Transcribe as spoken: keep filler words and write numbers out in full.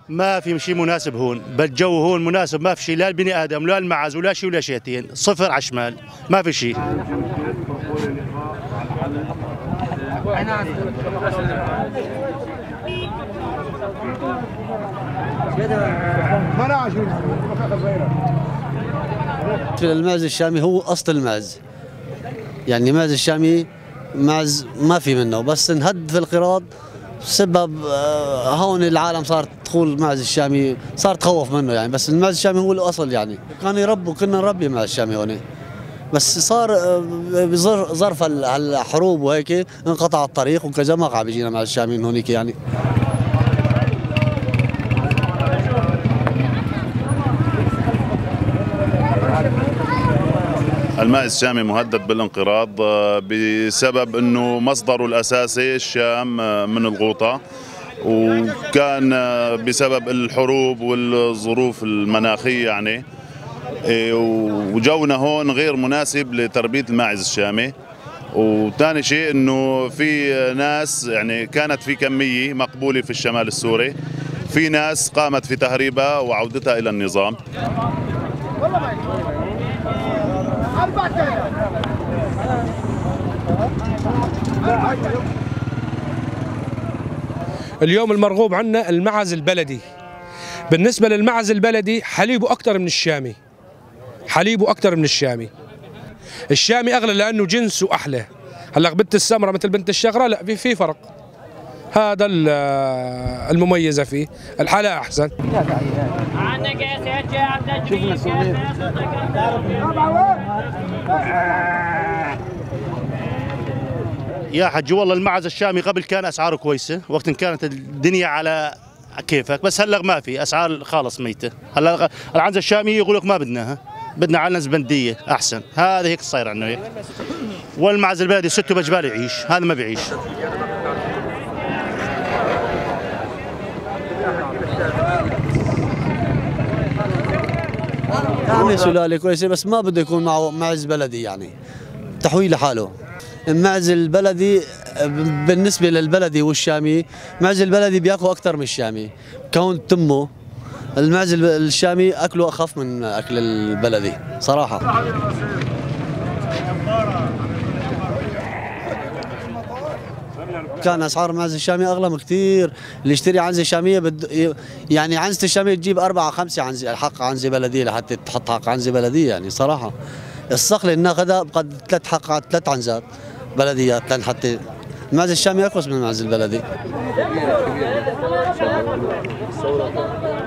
ما في شيء مناسب هون، بالجو هون مناسب، ما في شيء لا البني ادم لا المعز ولا شيء ولا شيئتين، صفر على الشمال، ما في شيء. المعز الشامي هو اصل المعز، يعني المعز الشامي معز ما في منه، بس انهد في القراض بسبب هون العالم صارت تقول المعز الشامي صار تخوف منه يعني، بس المعز الشامي هو الاصل يعني، كان يربوا كنا نربي المعز الشامي هون، بس صار بظرف الحروب وهيك انقطع الطريق وكذا ما قاعد بيجينا معز الشامي من هونيك يعني. الماء الشامي مهدد بالانقراض بسبب انه مصدره الاساسي الشام من الغوطه، وكان بسبب الحروب والظروف المناخيه يعني، وجونا هون غير مناسب لتربيه الماعز الشامي. وثاني شيء انه في ناس يعني كانت في كميه مقبوله في الشمال السوري، في ناس قامت في تهريبها وعودتها الى النظام. اليوم المرغوب عنا المعز البلدي. بالنسبة للمعز البلدي حليبه أكثر من الشامي، حليبه أكثر من الشامي. الشامي أغلى لأنه جنسه أحلى. هلا بنت السمرة مثل بنت الشغرة لا، في في فرق، هذا المميزة فيه، الحالة أحسن. يا حج والله المعز الشامي قبل كان اسعاره كويسه، وقت كانت الدنيا على كيفك، بس هلا ما في اسعار خالص ميته. هلا العنزه الشامي يقول لك ما بدناها، بدنا علنز بنديه احسن، هذا هيك صاير عندنا هيك. والمعز البلدي سته بجبال يعيش، هذا ما بيعيش. يعني سلاله كويسه بس ما بده يكون معه معز بلدي يعني، تحويل لحاله. المعز البلدي بالنسبه للبلدي والشامي، المعز البلدي بياكل اكثر من الشامي، كون تمه المعز الشامي اكله اخف من اكل البلدي صراحه. كان اسعار المعز الشامي اغلى بكثير، اللي يشتري عنزه شاميه بد يعني عنزه الشاميه تجيب اربعه خمسه عنزه حق عنزه بلديه لحتى تحط حق عنزه بلديه يعني صراحه. الصقل اللي ناخذها بقد ثلاث حق ثلاث عنزات بلديات لحتى المعز الشامي ارخص من المعز البلدي.